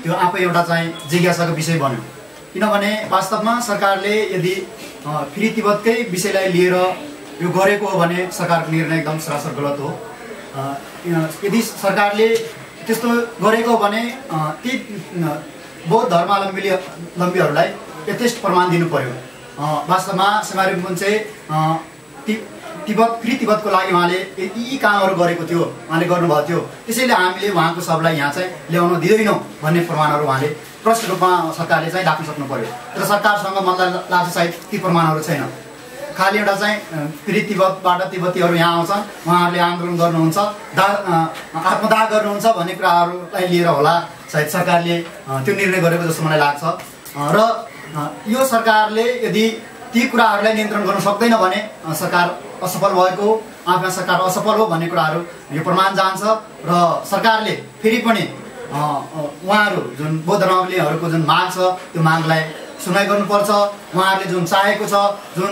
त्यो आफै एउटा चाहिँ जिज्ञासाको विषय बन्यो। किनभने वास्तवमा सरकारले यदि फेरि तिब्बतकै विषयलाई लिएर यो गरेको हो भने सरकारको निर्णय एकदम सरासर गलत हो। यदि सरकारले त्यस्तो गरेको हो भने ती बौद्ध धर्मावलम्बीहरूलाई यथेष्ट प्रमाण दिनु पर्यो। वास्तवमा सेमारी रिम्पोछे चाहिँ तिब्बतको लागि उहाँले यी कामहरू गरेको थियो, उहाँले गर्नुभएको थियो, त्यसैले हामीले उहाँको सबलाई यहाँ चाहिँ ल्याउन दिँदैनौँ भन्ने प्रमाणहरू उहाँले प्रष्ट रूपमा सरकारले चाहिँ राख्न सक्नु पर्यो। तर सरकारसँग मलाई लाग्छ सायद ती प्रमाणहरू छैन। खालि एउटा चाहिँ फेरि तिब्बतबाट तिब्बतीहरू यहाँ आउँछन्, उहाँहरूले आन्दोलन गर्नुहुन्छ, आत्मदाह गर्नुहुन्छ भन्ने कुराहरूलाई लिएर होला सायद सरकारले त्यो निर्णय गरेको जस्तो मलाई लाग्छ। र यो सरकारले यदि ती कुराहरूलाई नियन्त्रण गर्न सक्दैन भने सरकार असफल भएको, आफ्ना सरकार असफल हो भन्ने कुराहरू यो प्रमाण जान्छ। र सरकारले फेरि पनि उहाँहरू जुन बौद्ध धर्मावलम्बीहरूको जुन माग छ त्यो मागलाई सुनाइ गर्नुपर्छ। उहाँहरूले जुन चाहेको छ, जुन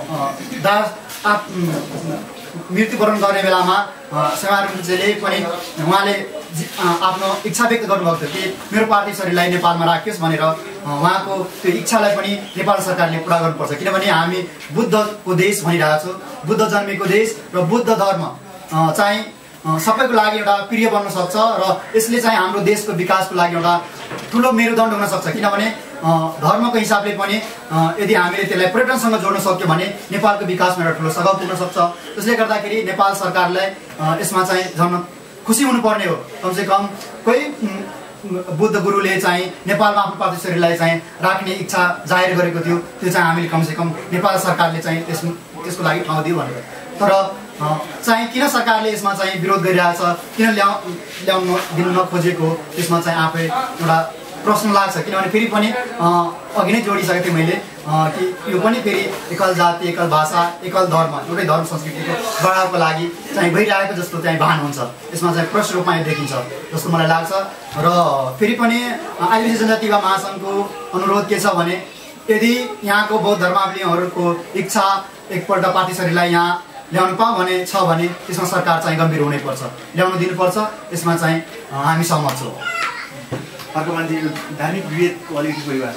मृत्युवरण गर्ने बेलामा सेमारी रिम्पोछेले पनि उहाँले आफ्नो इच्छा व्यक्त गर्नुभएको थियो कि मेरो पार्टी शरीरलाई नेपालमा राखियोस् भनेर। उहाँको त्यो इच्छालाई पनि नेपाल सरकारले पुरा गर्नुपर्छ। किनभने हामी बुद्धको देश भनिरहेको छौँ, बुद्ध जन्मेको देश, र बुद्ध धर्म चाहिँ सबैको लागि एउटा प्रिय बन्न सक्छ र यसले चाहिँ हाम्रो देशको विकासको लागि एउटा ठुलो मेरुदण्ड हुन सक्छ। किनभने धर्मको हिसाबले पनि यदि हामीले त्यसलाई पर्यटनसँग जोड्न सक्यो भने नेपालको विकासमा एउटा ठुलो सघाउ पुग्न सक्छ। त्यसले गर्दाखेरि नेपाल सरकारलाई यसमा चाहिँ झन् खुसी हुनुपर्ने हो। कमसेकम कोही बुद्ध गुरुले चाहिँ नेपालमा आफ्नो पार्टी शरीरलाई चाहिँ राख्ने इच्छा जाहेर गरेको थियो, त्यो चाहिँ हामीले कमसेकम नेपाल सरकारले चाहिँ त्यसको लागि ठाउँ दियो भनेर। तर चाहिँ किन सरकारले यसमा चाहिँ विरोध गरिरहेछ, किन ल्याउन दिन नखोजेको, त्यसमा चाहिँ आफै एउटा प्रश्न लाग्छ। किनभने फेरि पनि अघि नै जोडिसकेको थिएँ मैले कि यो पनि फेरि एकल जाति, एकल भाषा, एकल धर्म, एउटै धर्म संस्कृतिको बढाउको लागि चाहिँ भइरहेको जस्तो चाहिँ भान हुन्छ। यसमा चाहिँ प्रष्ट रूपमा यो देखिन्छ जस्तो मलाई लाग्छ। र फेरि पनि आदिवासी जनजातिका महासङ्घको अनुरोध के छ भने यदि यहाँको बौद्ध धर्मावलम्बीहरूको इच्छा एकपल्ट पार्टी शरीरलाई यहाँ ल्याउनु पाऊँ भने छ भने त्यसमा सरकार चाहिँ गम्भीर हुनैपर्छ, ल्याउन दिनुपर्छ। यसमा चाहिँ हामी सहमत छौँ। अर्को मान्छे धार्मिक विभेदको अलिकति परिभाषा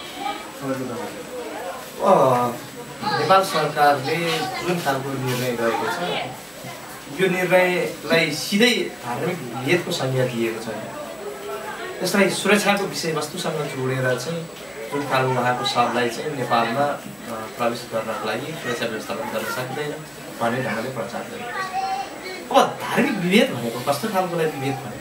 नेपाल सरकारले जुन खालको निर्णय गरेको छ यो निर्णयलाई सिधै धार्मिक विभेदको संज्ञा दिएको छैन। यसलाई सुरक्षाको विषयवस्तुसँग जोडेर चाहिँ जुन खालको उहाँको शब्दलाई चाहिँ नेपालमा प्रवेश गर्नको लागि सुरक्षा व्यवस्थापन गर्न सकिँदैन भन्ने ढङ्गले प्रचार गरिएको छ। अब धार्मिक विभेद भनेको कस्तो खालकोलाई विभेद भने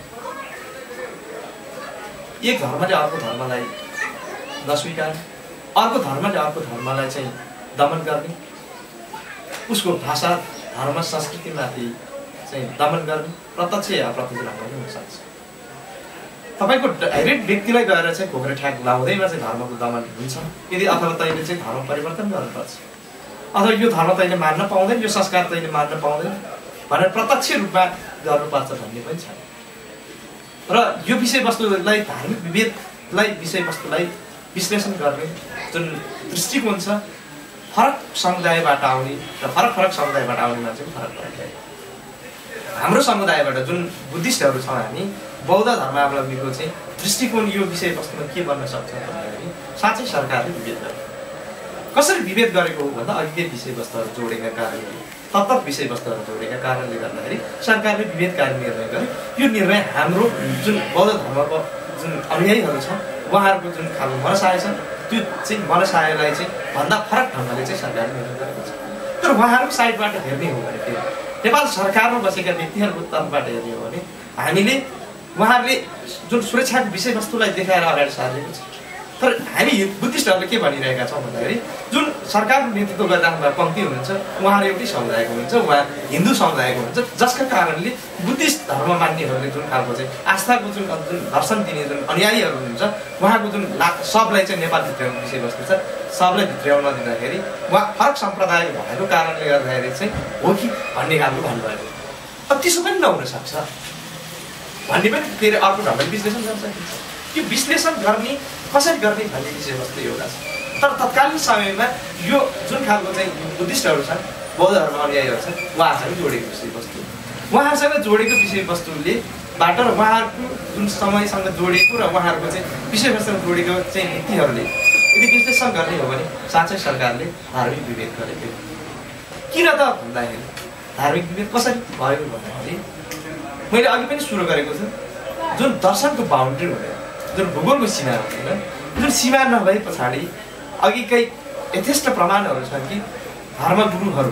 एक धर्मले अर्को धर्मलाई नस्वीकार्ने, अर्को धर्मले अर्को धर्मलाई चाहिँ दमन गर्ने, उसको भाषा, धर्म, संस्कृतिमाथि चाहिँ दमन गर्ने प्रत्यक्ष या अप्रत्यक्ष ढङ्गले हुन सक्छ। तपाईँको डाइरेक्ट व्यक्तिलाई गएर चाहिँ घोक्रे ठ्याक लाउँदैमा चाहिँ धर्मको दमन हुन्छ यदि, अथवा तैँले चाहिँ धर्म परिवर्तन गर्नुपर्छ, अथवा यो धर्म तैँले मान्न पाउँदैन, यो संस्कार तैँले मान्न पाउँदैन भनेर प्रत्यक्ष रूपमा गर्नुपर्छ भन्ने पनि छैन। र यो विषयवस्तुलाई धार्मिक विभेदलाई विषयवस्तुलाई विश्लेषण गर्ने जुन दृष्टिकोण छ फरक समुदायबाट आउने र फरक समुदायबाट आउने मान्छेको फरक पर्छ। हाम्रो समुदायबाट जुन बुद्धिस्टहरू छौँ हामी, बौद्ध धर्मावलम्बीको चाहिँ दृष्टिकोण यो विषयवस्तुमा के बन्न सक्छ भन्दाखेरि साँच्चै सरकारले विभेद गर्यो। कसरी विभेद गरेको हो भन्दा अहिले विषयवस्तुहरू जोडेका कारणले, तत्त विषयवस्तुहरू जोडेका कारणले गर्दाखेरि सरकारले विभेदकारी निर्णय गर्यो। यो निर्णय हाम्रो जुन बौद्ध धर्मको जुन अनुयायीहरू छ उहाँहरूको जुन खालको मनसाय छ त्यो चाहिँ मनसायलाई चाहिँ भन्दा फरक ढङ्गले चाहिँ सरकारले निर्णय गरेको छ। तर उहाँहरूको साइडबाट हेर्ने हो भने फेरि नेपाल सरकारमा बसेका व्यक्तिहरूको तर्फबाट हेर्ने हो भने हामीले उहाँहरूले जुन सुरक्षाको विषयवस्तुलाई देखाएर अगाडि सारिएको छ। तर हामी बुद्धिस्टहरूले के भनिरहेका छौँ भन्दाखेरि जुन सरकारको नेतृत्व गरिराख्नु भएको पङ्क्ति हुनुहुन्छ उहाँहरू एउटै समुदायको हुनुहुन्छ, उहाँ हिन्दू समुदायको हुनुहुन्छ, जसका कारणले बुद्धिस्ट धर्म मान्नेहरूले जुन खालको चाहिँ आस्थाको जुन दर्शन दिने जुन अनुयायीहरू हुनुहुन्छ उहाँको जुन सबलाई चाहिँ नेपाल भित्राउने विषयवस्तु छ सबलाई भित्राउन दिँदाखेरि उहाँ फरक सम्प्रदाय भएको कारणले गर्दाखेरि चाहिँ हो कि भन्ने खालको भन्नुभएको। त्यसो पनि नहुन सक्छ भन्ने पनि फेरि अर्को ढङ्गले विश्लेषण गर्न सकिन्छ। यो विश्लेषण गर्ने कसरी गर्ने भन्ने विषयवस्तु एउटा छ। तर तत्कालीन समयमा यो जुन खालको चाहिँ बुद्धिस्टहरू छन्, बौद्ध धर्म अनुयायीहरू छन्, उहाँहरूसँग जोडेको विषयवस्तु, उहाँहरूसँग जोडेको विषयवस्तुले बाट र उहाँहरूको जुन समयसँग जोडिएको र उहाँहरूको चाहिँ विषयवस्तुसँग जोडेको चाहिँ नीतिहरूले यदि विश्लेषण गर्ने हो भने साँच्चै सरकारले धार्मिक विभेद गरेको किन त भन्दाखेरि धार्मिक विभेद कसरी भयो भन्दाखेरि मैले अघि पनि सुरु गरेको छु जुन दर्शनको बााउन्ड्री हुँदैन जुन भूगोलको सीमा हुँदैन जुन सीमा नभए पछाडि अघिकै यथेष्ट प्रमाणहरू छन् कि धर्मगुरुहरू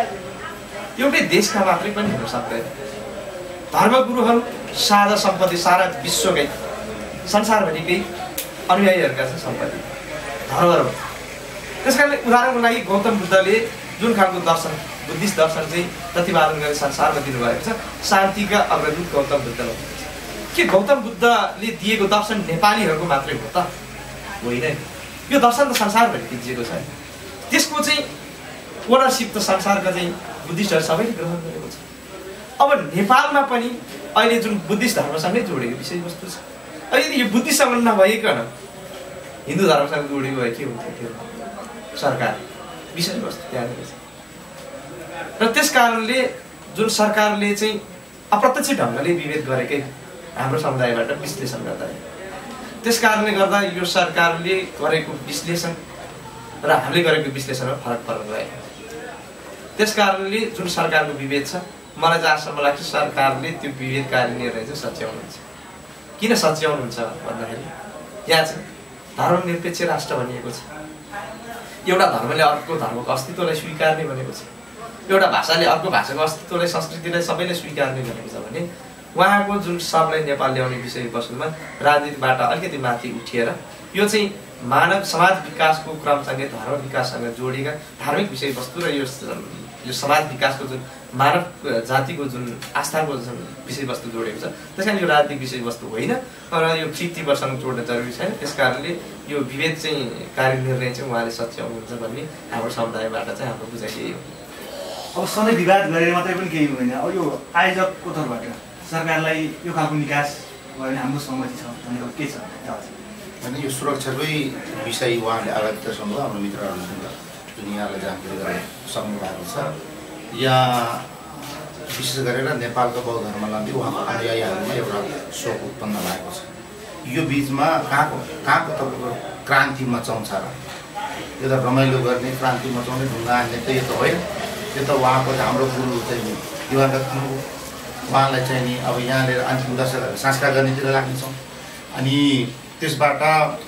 एउटै देशका मात्रै पनि हुन सक्दैन धर्मगुरुहरू साझा सम्पत्ति सारा विश्वकै संसारभरिकै अनुयायीहरूका चाहिँ सम्पत्ति धरोहर हो त्यस कारणले उदाहरणको लागि गौतम बुद्धले जुन खालको दर्शन बुद्धिस्ट दर्शन चाहिँ प्रतिपादन गरेर संसारमा दिनुभएको छ शान्तिका अग्रदूत गौतम बुद्धले के गौतम बुद्धले दिएको दर्शन नेपालीहरूको मात्रै हो त होइन यो दर्शन त संसारभरि दिएको छ त्यसको चाहिँ ओनरसिप त संसारका चाहिँ बुद्धिस्टहरू सबैले ग्रहण गरेको छ अब नेपालमा पनि अहिले जुन बुद्धिस्ट धर्मसँगै जोडेको विषयवस्तु छ अहिले यो बुद्धिस्टसँग नभइकन हिन्दू धर्मसँग जोडेको भए के हुन्थ्यो त्यो सरकार विषयवस्तु त्यहाँनिर छ र त्यस कारणले जुन सरकारले चाहिँ अप्रत्यक्ष ढङ्गले विभेद गरेकै हाम्रो समुदायबाट विश्लेषण गर्दा त्यस कारणले गर्दा यो सरकारले गरेको विश्लेषण र हामीले गरेको विश्लेषणमा फरक पर्न गयो त्यस कारणले जुन सरकारको विभेद छ मलाई जहाँसम्म लाग्छ सरकारले त्यो विभेदकारी निर्णय चाहिँ सच्याउनुहुन्छ किन सच्याउनुहुन्छ भन्दाखेरि यहाँ चाहिँ धर्मनिरपेक्ष राष्ट्र भनिएको छ एउटा धर्मले अर्को धर्मको अस्तित्वलाई स्वीकार्ने भनेको छ एउटा भाषाले अर्को भाषाको अस्तित्वलाई संस्कृतिलाई सबैले स्वीकार्ने भनेको छ भने उहाँको जुन सबलाई नेपाल ल्याउने विषयवस्तुमा राजनीतिबाट अलिकति माथि उठिएर यो चाहिँ मानव समाज विकासको क्रमसँगै धर्म विकाससँग जोडिएका धार्मिक विषयवस्तु र यो समाज विकासको जुन मानव जातिको जुन आस्थाको जुन विषयवस्तु जोडेको छ त्यस कारण यो राजनीतिक विषयवस्तु होइन तर यो कृतिसँग जोड्न जरुरी छैन त्यस कारणले यो विभेद चाहिँ कार्यनिर्णय चाहिँ उहाँले सच्याउनुहुन्छ भन्ने हाम्रो समुदायबाट चाहिँ हाम्रो बुझाइ यही हो अब सधैँ विवाद गरेर मात्रै पनि केही होइन अब यो आयोजकको तर्फबाट सरकारलाई यो खालको निकास भयो भने हाम्रो सहमति छ भनेको के छ होइन यो सुरक्षाकै विषय उहाँले अगाडि दर्शाउनु भयो हाम्रो मित्रहरूसँग जुन यहाँलाई जानकारी गराउन सक्नु भएको छ यहाँ विशेष गरेर नेपालको बौद्ध धर्मावलम्बी उहाँको अनुयायीहरूमा एउटा शोक उत्पन्न भएको छ यो बिचमा कहाँको तपाईँको क्रान्ति मचाउँछ र यो त रमाइलो गर्ने क्रान्ति मचाउने ढुङ्गा हान्ने त यो त होइन यो त उहाँको हाम्रो गुरु चाहिँ दिवंगत गुरु उहाँलाई चाहिँ नि अब यहाँ लिएर अन्तिम दशक संस्कार गर्नेतिर लाग्नेछौँ अनि त्यसबाट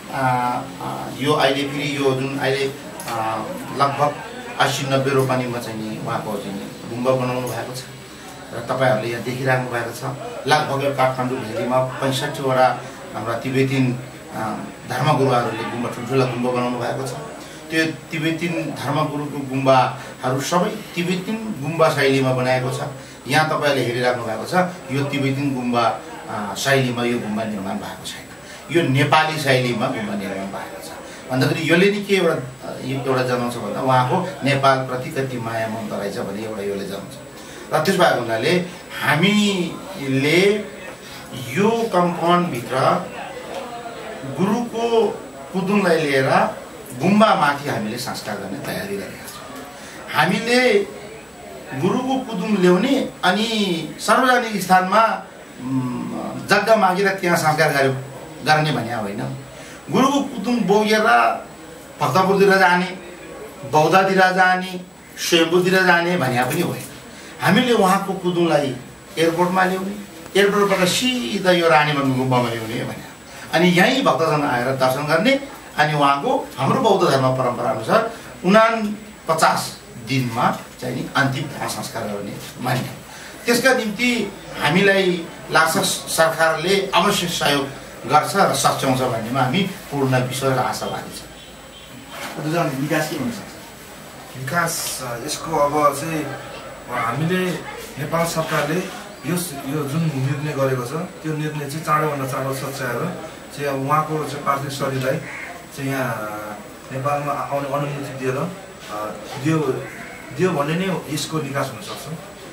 यो अहिले फेरि यो जुन अहिले लगभग 80-90 रोपनीमा चाहिँ नि उहाँको चाहिँ गुम्बा बनाउनु भएको छ र तपाईँहरूले यहाँ देखिराख्नु भएको छ लगभग काठमाडौँ भेलीमा 65वटा हाम्रा तिब्बतीन धर्मगुरुहरूले गुम्बा ठुल्ठुला गुम्बा बनाउनु भएको छ त्यो तिब्बतीन धर्मगुरुको गुम्बाहरू सबै तिब्बतीन गुम्बा शैलीमा बनाएको छ यहाँ तपाईँहरूले हेरिराख्नु भएको छ यो तिब्बतीन गुम्बा शैलीमा यो गुम्बा निर्माण भएको छैन यो नेपाली शैलीमा गुम्बा निर्माण भएको छ भन्दाखेरि यसले नि के एउटा जनाउँछ भन्दा उहाँको नेपालप्रति कति माया ममता रहेछ भने एउटा यसले जनाउँछ र त्यस भएको हुनाले हामीले यो कम्पाउन्डभित्र गुरुको कुदुङलाई लिएर गुम्बामाथि हामीले संस्कार गर्ने तयारी गरेका छौँ हामीले गुरुको कुदुङ ल्याउने अनि सार्वजनिक स्थानमा जग्गा मागेर त्यहाँ संस्कार गर्ने भन्ने होइन गुरुको कुदुङ बोकेर भक्तपुरतिर जाने बौद्धतिर जाने स्वयम्भूतिर जाने भन्ने पनि होइन हामीले उहाँको कुदुङलाई एयरपोर्टमा ल्याउने एयरपोर्टबाट सिधा यो रानीबन्धु गुम्बामा ल्याउने भने अनि यहीँ भक्तजन आएर दर्शन गर्ने अनि उहाँको हाम्रो बौद्ध धर्म परम्परा अनुसार 49 दिनमा चाहिँ नि अन्तिम दाह संस्कार गर्ने मान्य त्यसका निम्ति हामीलाई लाग्छ सरकारले अवश्य सहयोग गर्छ र सच्याउँछ भन्नेमा हामी पूर्ण विश्वास र आशावादी छौँ। विकास के हुन सक्छ विकास यसको अब चाहिँ हामीले नेपाल सरकारले यो जुन निर्णय गरेको छ त्यो निर्णय चाहिँ चाँडोभन्दा चाँडो सच्याएर चाहिँ अब उहाँको चाहिँ पार्थिव शरीरलाई चाहिँ यहाँ नेपालमा आउने अनुमति दियो भने नै यसको निकास हुन सक्छ।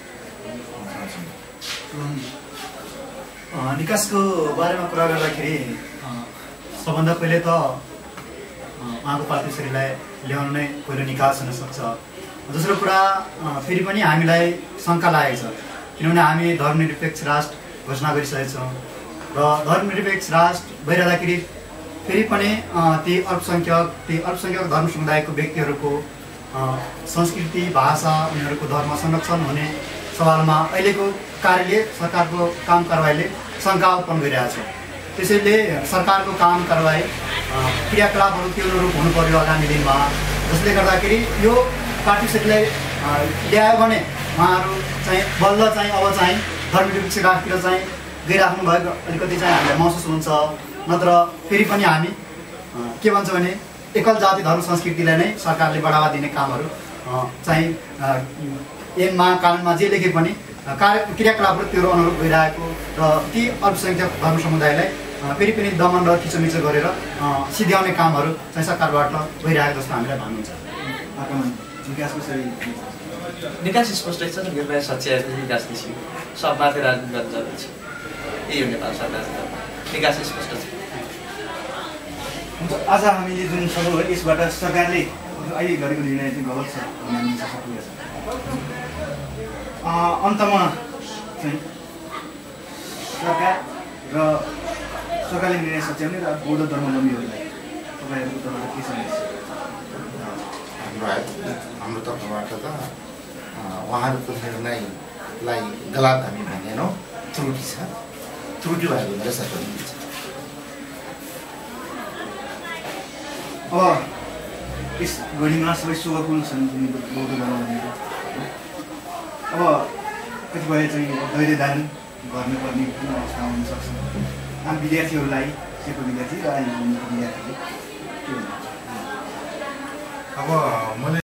निकासको बारेमा कुरा गर्दाखेरि सबभन्दा पहिले त उहाँको पार्थिव शरीरलाई ल्याउनु नै पहिलो निकास हुन सक्छ। दोस्रो कुरा फेरि पनि हामीलाई शङ्का लागेको छ किनभने हामी धर्मनिरपेक्ष राष्ट्र घोषणा गरिसकेका छौँ र धर्मनिरपेक्ष राष्ट्र भइरहँदाखेरि फेरि पनि ती अल्पसङ्ख्यक धर्म समुदायको व्यक्तिहरूको संस्कृति भाषा उनीहरूको धर्म संरक्षण हुने सवालमा अहिलेको कार्यले सरकारको काम कारबाहीले शङ्का उत्पन्न गरिरहेको छ। त्यसैले सरकारको काम कारबाही क्रियाकलापहरू त्यो अनुरूप हुनु पर्यो आगामी दिनमा, जसले गर्दाखेरि यो पार्टीलाई ल्यायो भने उहाँहरू चाहिँ बल्ल चाहिँ अब चाहिँ धर्मनिरपेक्ष राष्ट्रतिर चाहिँ गइराख्नु भएको अलिकति चाहिँ हामीलाई महसुस हुन्छ। नत्र फेरि पनि हामी के भन्छौँ भने एकल जाति धर्म संस्कृतिलाई नै सरकारले बढावा दिने कामहरू चाहिँ ऐनमा कानुनमा जे लेखे पनि क्रियाकलापहरू त्यो अनुरूप गइरहेको र ती अल्पसङ्ख्यक धर्म समुदायलाई फेरि पनि दमन र थिचोमिचो गरेर सिध्याउने कामहरू चाहिँ सरकारबाट भइरहेको जस्तो हामीलाई भन्नुहुन्छ। निकास स्पष्टै छ नि, निर्णय सच्याएपछि निकास निस्क्यो, सबमाथि राजनीति गर्न जरुरी छ। यही हो नेपाल सरकारको निकास स्पष्ट छ। आज हामीले जुन छलफल गऱ्यौँ यसबाट सरकारले अहिले गरेको निर्णय चाहिँ गलत छ भन्ने हामी सक्छ। अन्तमा चाहिँ सरकार र सरकारले निर्णय सच्याउने र बौद्ध धर्मावलम्बीहरूलाई तपाईँहरूको तर्फबाट के सन्देश? हाम्रो तर्फबाट त उहाँहरूको निर्णयलाई गलत हामी भन्दैनौँ, त्रुटि छ, त्रुटि भएको हुँदा सरकार छ। अब यस घडीमा सबै शोभकुल छन् बौद्ध धर्मावलम्बीहरू। अब कतिपय चाहिँ धैर्य धारण गर्नुपर्ने अवस्था हुनसक्छ। आम विद्यार्थीहरूलाई, सेको विद्यार्थी र अहिले विद्यार्थीले के भन्नुहुन्छ? अब मैले